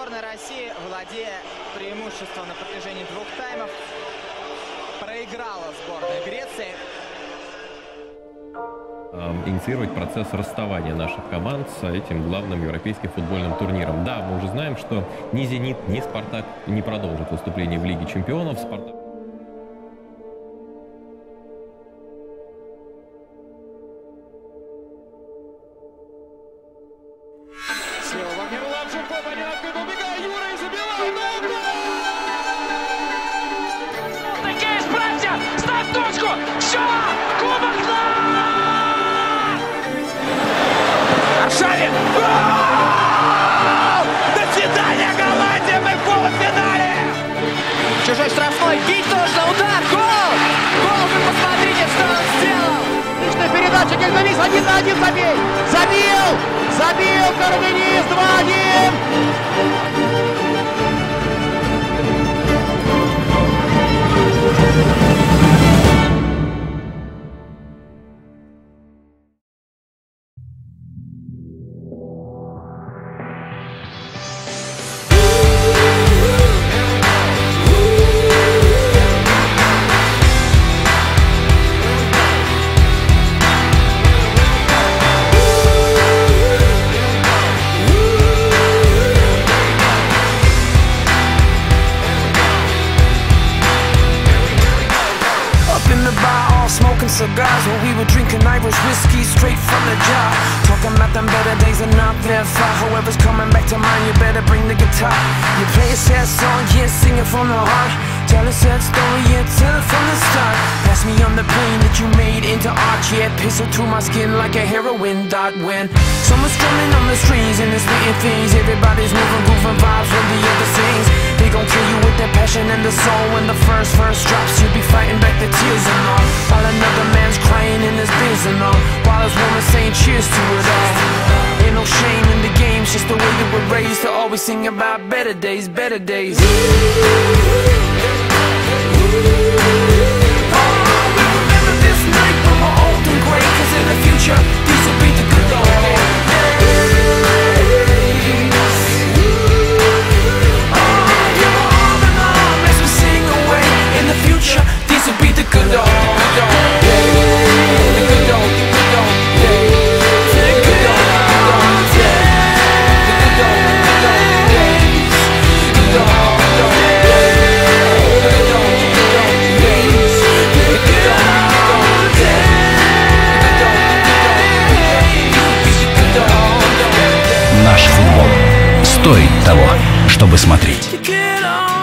Сборная России, владея преимуществом на протяжении 2 таймов, проиграла сборная Греции. Инициировать процесс расставания наших команд с этим главным европейским футбольным турниром. Да, мы уже знаем, что ни «Зенит», ни «Спартак» не продолжат выступление в Лиге чемпионов. «Спартак» Аршавин! До свидания, Голландия! Мы в полуфинале! Чужой штрафной, бить нужно, удар, гол! Гол, вы посмотрите, что он сделал! Отличная передача, Гельманис 1 на 1 забей! Забил! Забил Карменис 2-1! Smoking cigars while we were drinking Irish whiskey straight from the jar. Talking about them better days are not that far. However's coming back to mind, you better bring the guitar. You play a sad song, yeah, sing it from the heart. Tell a sad story, yeah, tell it from the start. Pass me on the pain that you made into art, yeah. Pissing through my skin like a heroin dot. When someone's strumming on the strings and it's spitting things, everybody's moving, grooving vibes when the other sings. They gon' kill you with their passion and the soul. When the first verse drops, you'll be fighting back the tears and all. While another man's crying in his biz and all. While his woman saying cheers to it all. Ain't no shame in the game, it's just the way that we're raised to always sing about better days, better days. Наш футбол стоит того, чтобы смотреть.